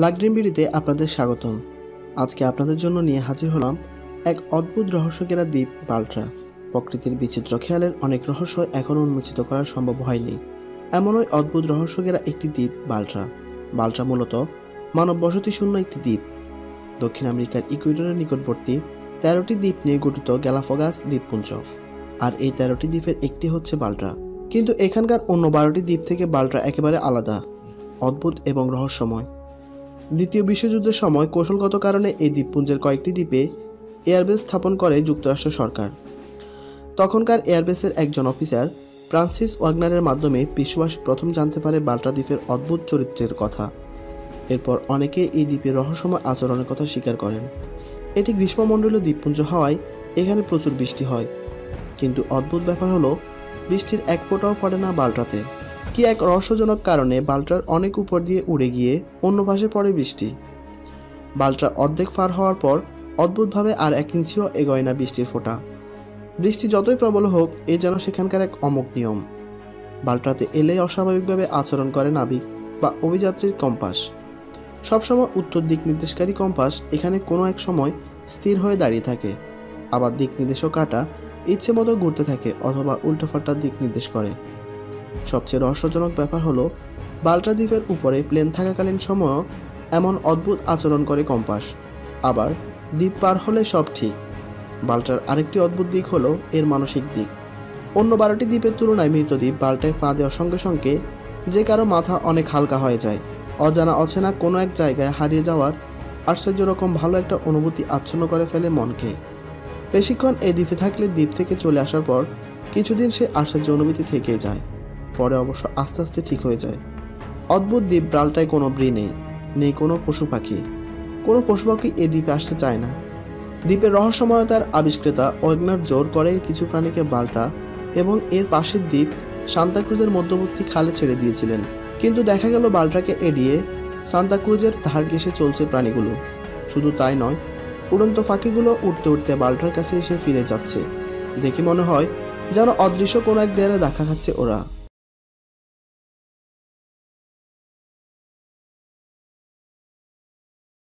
লাগ্রিম বিড়িতে আপনাদের স্বাগতম। আজকে আপনাদের জন্য নিয়ে হাজির হলাম এক অদ্ভুত রহস্যঘেরা দ্বীপ বাল্ট্রা। প্রকৃতির বিচিত্র খেয়ালের অনেক রহস্য এখনও উন্মোচিত করা সম্ভব হয়নি। এমনই অদ্ভুত রহস্যঘেরা একটি দ্বীপ বাল্ট্রা। বাল্ট্রা মূলত মানব বসতি শূন্য একটি দ্বীপ। দক্ষিণ আমেরিকার ইকুয়েডরের নিকটবর্তী 13টি দ্বীপ নিয়ে গঠিত গ্যালাপাগোস দ্বীপপুঞ্জ। আর এই 13টি দ্বীপের একটি হচ্ছে বাল্ট্রা। কিন্তু এখানকার অন্য 12টি দ্বীপ থেকে বাল্ট্রা একেবারে আলাদা, অদ্ভুত এবং রহস্যময়। দ্বিতীয় বিশ্বযুদ্ধের সময় কৌশলগত কারণে এই দ্বীপপুঞ্জের কয়েকটি দ্বীপে এয়ারবেস স্থাপন করে যুক্তরাষ্ট্র সরকার। তখনকার এয়ারবেসের একজন অফিসার ফ্রান্সিস ওয়াগনারের মাধ্যমে বিশ্ববাসী প্রথম জানতে পারে বাল্ট্রা দ্বীপের অদ্ভুত চরিত্রের কথা। এরপর অনেকে এই দ্বীপের রহস্যময় আচরণের কথা স্বীকার করেন। এটি গ্রীষ্মমণ্ডলীয় দ্বীপপুঞ্জ হওয়ায় এখানে প্রচুর বৃষ্টি হয়। কিন্তু অদ্ভুত ব্যাপার হলো, বৃষ্টির এক ফোঁটাও পড়ে না বাল্ট্রাতে। কি এক রহস্যজনক কারণে বাল্ট্রার অনেক উপর দিয়ে উড়ে গিয়ে অন্য পাশে পড়ে বৃষ্টি। বাল্ট্রা অর্ধেক পার হওয়ার পর অদ্ভুতভাবে আর 1 ইঞ্চিও এগোয় না বৃষ্টির ফোঁটা। বৃষ্টি যতই প্রবল হোক, এ যেন সেখানকার এক অমোঘ নিয়ম। বাল্ট্রাতে এলেই অস্বাভাবিকভাবে আচরণ করে নাবিক বা অভিযাত্রীর কম্পাস। সবসময় উত্তর দিক নির্দেশকারী কম্পাস এখানে কোনো এক সময় স্থির হয়ে দাঁড়িয়ে থাকে, আবার দিক নির্দেশক কাঁটা ইচ্ছে মতো ঘুরতে থাকে অথবা উল্টোপাল্টা দিক নির্দেশ করে। সবচেয়ে রহস্যজনক ব্যাপার হলো, বাল্ট্রা দ্বীপের উপরে প্লেন থাকাকালীন সময়ও এমন অদ্ভুত আচরণ করে কম্পাস। আবার দ্বীপ পার হলে সব ঠিক। বাল্ট্রার আরেকটি অদ্ভুত দিক হলো এর মানসিক দিক। অন্য 12টি দ্বীপের তুলনায় মৃতদ্বীপ বাল্ট্রায় পা দেওয়ার সঙ্গে সঙ্গে যে কারো মাথা অনেক হালকা হয়ে যায়। অজানা অচেনা কোনো এক জায়গায় হারিয়ে যাওয়ার আশ্চর্য রকম ভালো একটা অনুভূতি আচ্ছন্ন করে ফেলে মনকে। বেশিক্ষণ এই দ্বীপে থাকলে দ্বীপ থেকে চলে আসার পর কিছুদিন সে আশ্চর্য অনুভূতি থেকেই যায়, পরে অবশ্য আস্তে আস্তে ঠিক হয়ে যায়। অদ্ভুত দ্বীপ বাল্ট্রায় কোনো ব্রি নেই কোনো পশু পাখি। কোনো পশু পাখি এই দ্বীপে আসতে চায় না। দ্বীপের রহস্যময়তার আবিষ্কর্তা ওয়াগনার জোর করে কিছু প্রাণীকে বাল্ট্রা এবং এর পাশের দ্বীপ সান্তাক্রুজের মধ্যবর্তী খালে ছেড়ে দিয়েছিলেন। কিন্তু দেখা গেল বাল্ট্রাকে এড়িয়ে সান্তাক্রুজের ধার ঘেঁষে চলছে প্রাণীগুলো। শুধু তাই নয়, উড়ন্ত পাখিগুলো উঠতে উঠতে বাল্ট্রার কাছে এসে ফিরে যাচ্ছে। দেখে মনে হয় যেন অদৃশ্য কোনো এক দেয়ালে দেখা খাচ্ছে ওরা।